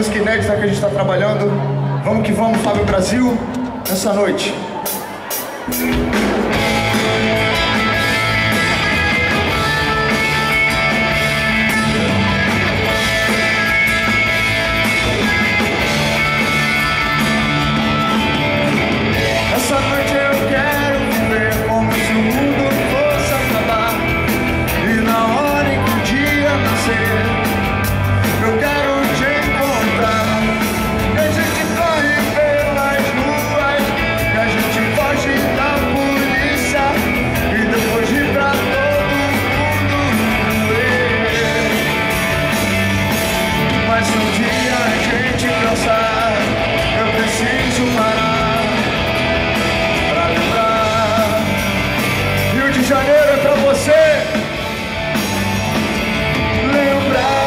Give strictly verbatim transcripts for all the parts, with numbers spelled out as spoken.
música inédita que a gente está trabalhando. Vamos que vamos, Fábio Brasil, nessa noite. Essa noite eu quero viver como se o mundo fosse acabar, e na hora em que o dia nascer, eu quero te encontrar. E a gente corre pelas ruas, e a gente foge da polícia, e depois ir pra todo mundo ver. Mas se um dia a gente cansar, eu preciso parar pra lembrar. Rio de Janeiro é pra você lembrar.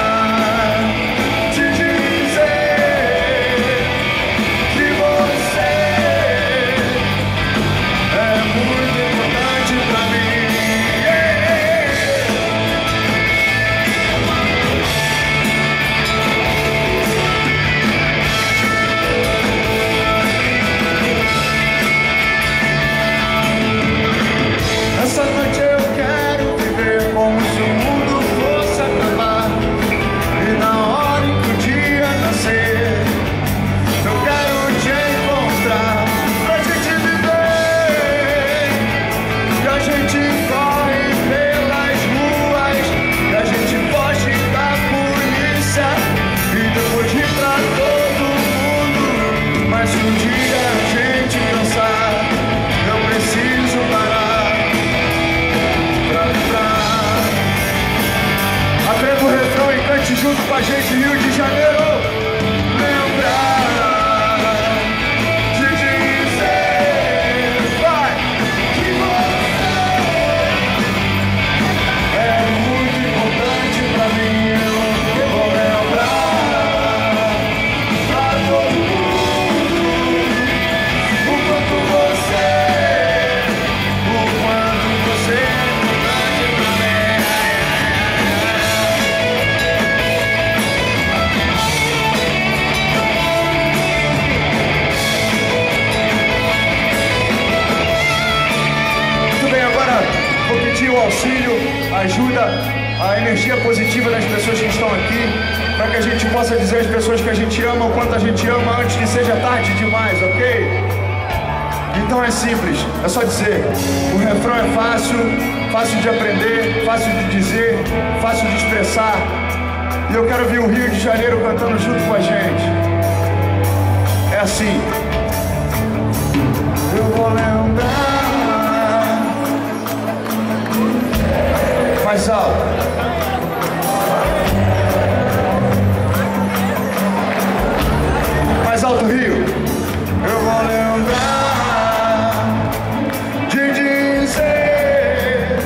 Essa noite eu quero viver como se o mundo fosse acabar, e na hora em que o dia nascer, eu quero te encontrar pra gente viver. E a gente corre pelas ruas, e a gente foge da polícia, e depois ir pra todo mundo. Mas se um dia a gente cansar, eu preciso parar. Aprenda o refrão e cante junto com a gente, Rio de Janeiro. Lembrar de dizer, vai, que você é muito importante pra mim. Eu vou lembrar pra todo mundo o quanto você, o quanto você é importante pra mim. Vou pedir o auxílio, a ajuda, a energia positiva das pessoas que estão aqui, para que a gente possa dizer às pessoas que a gente ama o quanto a gente ama antes que seja tarde demais, ok? Então é simples, é só dizer. O refrão é fácil, fácil de aprender, fácil de dizer, fácil de expressar. E eu quero ver o Rio de Janeiro cantando junto com a gente. É assim. Eu vou lembrar. Mais alto. Mais alto, Rio. Eu vou lembrar de dizer.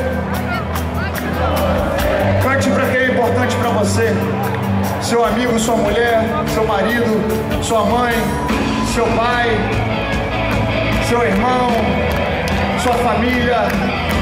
Cante pra quem é importante pra você. Seu amigo, sua mulher, seu marido, sua mãe, seu pai, seu irmão, sua família.